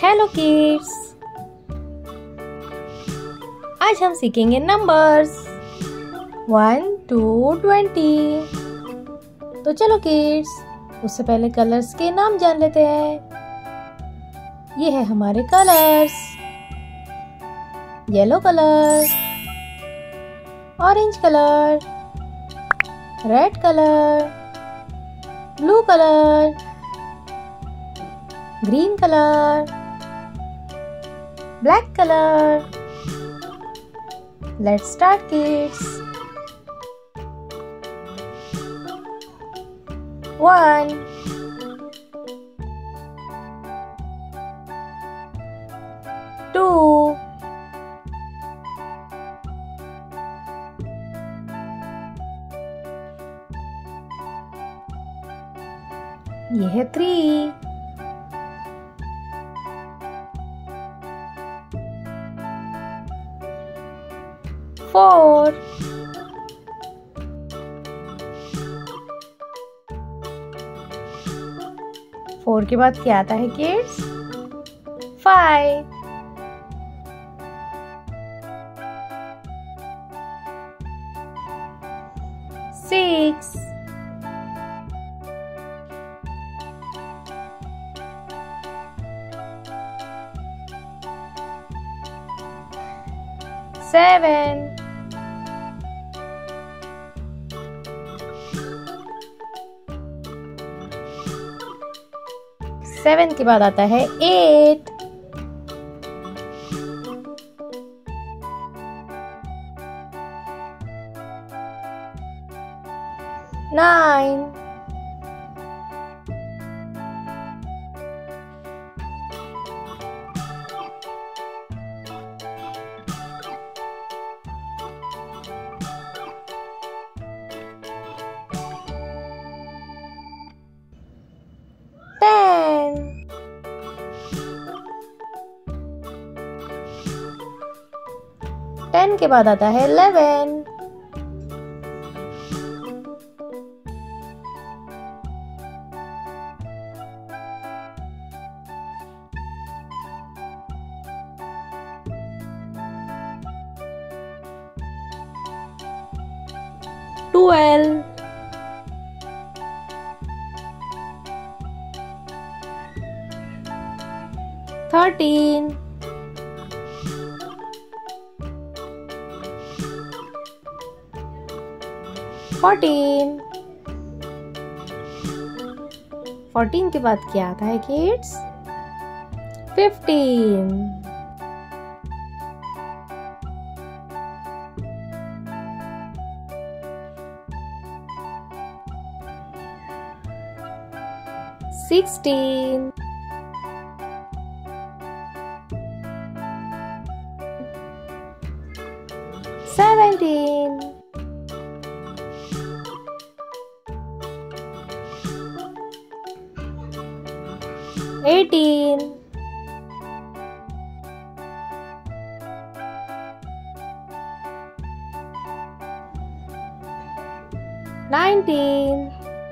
Hello kids, आज हम सीखेंगे नंबर्स 1 to 20। तो चलो किड्स, उससे पहले कलर्स के नाम जान लेते हैं। ये है हमारे colours. Yellow colour, orange colour, red colour, blue colour, green colour, black colour. Let's start kids. 1 2 ये है 3 4 4 के बाद क्या आता है किड्स? 5 6 7 7 के बाद आता है 8 9 10 के बाद आता है 11 12 13 14 14 के बाद क्या आता है kids? 15 16 17 18 19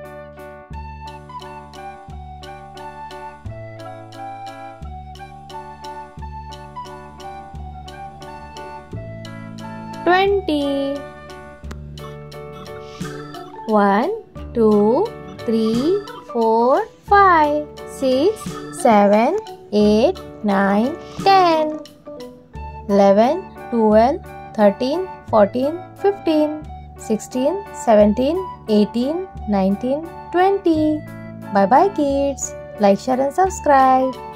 20 1 2 3 4 5 6 7 8 9 10 11 12 13 14 15 16 17 18 19 20 Bye bye kids. Like, share and subscribe.